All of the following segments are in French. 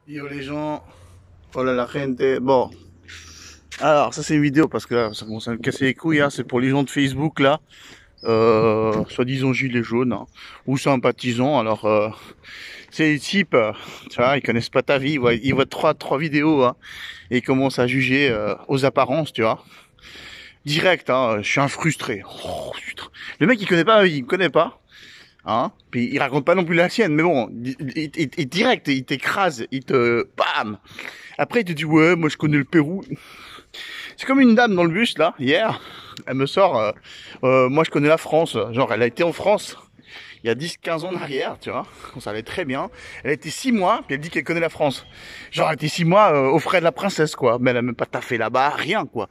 Yo les gens, hola la gente. Bon, alors ça c'est une vidéo parce que là, ça commence à me casser les couilles, hein. C'est pour les gens de Facebook là, soi-disant gilets jaunes, hein, ou sympathisants. Alors c'est les types, tu vois, ils connaissent pas ta vie, ils voient trois vidéos, hein, et ils commencent à juger aux apparences, tu vois. Direct, hein, je suis un frustré. Oh, putain. Le mec il connaît pas ma vie, il me connaît pas. Hein, puis il raconte pas non plus la sienne, mais bon, direct, il t'écrase, il te bam. Après il te dit ouais, moi je connais le Pérou. C'est comme une dame dans le bus là hier, elle me sort, moi je connais la France. Genre elle a été en France il y a 10-15 ans en arrière, tu vois, quand ça allait très bien. Elle a été 6 mois, puis elle dit qu'elle connaît la France. Genre elle a été 6 mois aux frais de la princesse quoi, mais elle a même pas taffé là-bas, rien quoi.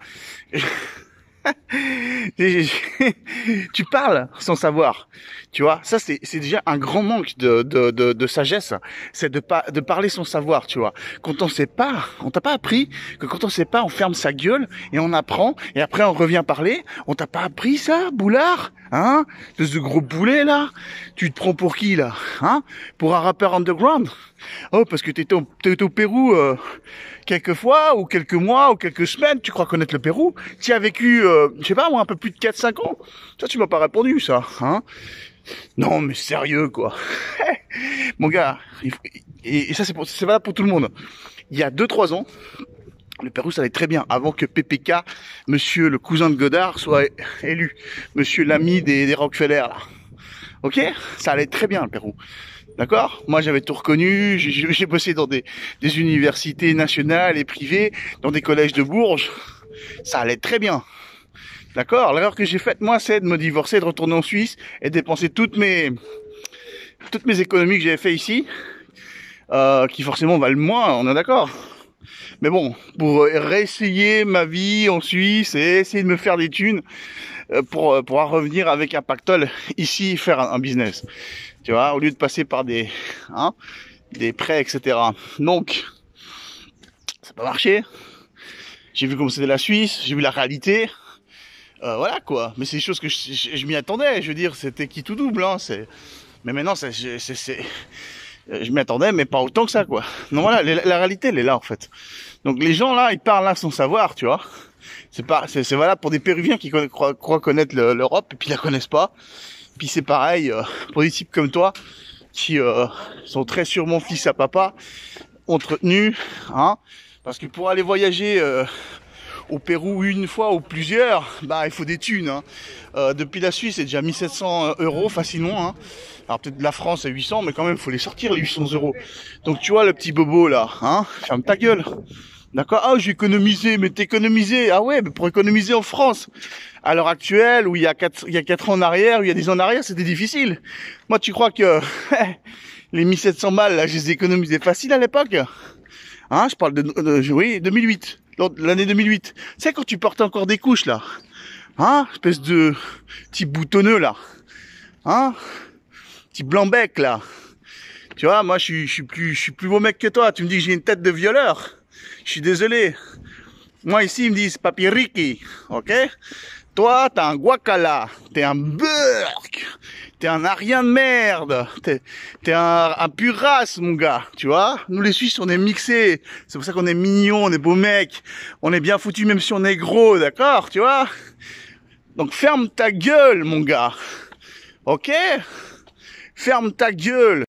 Tu parles sans savoir, tu vois. Ça c'est déjà un grand manque de sagesse. C'est de parler sans savoir, tu vois. Quand on sait pas, on t'a pas appris que quand on sait pas, on ferme sa gueule et on apprend et après on revient parler. On t'a pas appris ça, boulard, hein? De ce gros boulet là. Tu te prends pour qui là, hein? Pour un rappeur underground? Oh parce que t'étais au Pérou. Quelques fois, ou quelques mois, ou quelques semaines, tu crois connaître le Pérou? Tu as vécu, je sais pas moi, un peu plus de 4-5 ans. Ça, tu m'as pas répondu, ça, hein? Non, mais sérieux, quoi. Mon gars, et ça, c'est valable pour tout le monde. Il y a 2-3 ans, le Pérou, ça allait très bien, avant que PPK, monsieur le cousin de Godard, soit élu. Monsieur l'ami des Rockefeller, là. Ok? Ça allait très bien, le Pérou. D'accord? Moi, j'avais tout reconnu. J'ai bossé dans des universités nationales et privées, dans des collèges de Bourges. Ça allait très bien. D'accord? L'erreur que j'ai faite, moi, c'est de me divorcer, de retourner en Suisse et de dépenser toutes mes économies que j'avais fait ici, qui forcément valent moins, on est d'accord? Mais bon, pour réessayer ma vie en Suisse et essayer de me faire des thunes, pour pouvoir revenir avec un pactole ici, faire un business. Tu vois, au lieu de passer par des prêts, etc. Donc, ça n'a pas marché. J'ai vu comment c'était la Suisse, j'ai vu la réalité. Voilà quoi. Mais c'est des choses que je m'y attendais. Je veux dire, c'était qui tout double. Hein. Mais maintenant, je m'y attendais, mais pas autant que ça quoi. Non voilà, la réalité, elle est là en fait. Donc les gens là, ils parlent là sans savoir, tu vois. C'est valable pour des Péruviens qui croient connaître l'Europe et puis la connaissent pas. Puis c'est pareil pour des types comme toi qui sont très sûrement fils à papa, entretenus, hein, parce que pour aller voyager au Pérou une fois ou plusieurs, bah il faut des thunes. Hein. Depuis la Suisse, c'est déjà 1700 € facilement. Hein. Alors peut-être la France à 800, mais quand même, il faut les sortir les 800 €. Donc tu vois le petit bobo là, hein, ferme ta gueule. D'accord? Ah, j'ai économisé, mais t'économisé. Ah ouais, mais pour économiser en France, à l'heure actuelle, où il y a 4 ans en arrière, où il y a des ans en arrière, c'était difficile. Moi, tu crois que les 1700 balles, là, je les ai économisés facile à l'époque? Hein, je parle oui, 2008, l'année 2008. Tu sais, quand tu portais encore des couches, là. Hein, espèce de petit boutonneux, là. Hein, petit blanc-bec, là. Tu vois, moi, je suis plus beau mec que toi. Tu me dis que j'ai une tête de violeur. Je suis désolé. Moi ici, ils me disent Papi Ricky, ok? Toi, t'es un guacala, t'es un burk, t'es un arien de merde, t'es un pur race, mon gars, tu vois? Nous les Suisses, on est mixés, c'est pour ça qu'on est mignons, on est beaux mecs, on est bien foutus même si on est gros, d'accord, tu vois? Donc ferme ta gueule, mon gars, ok? Ferme ta gueule.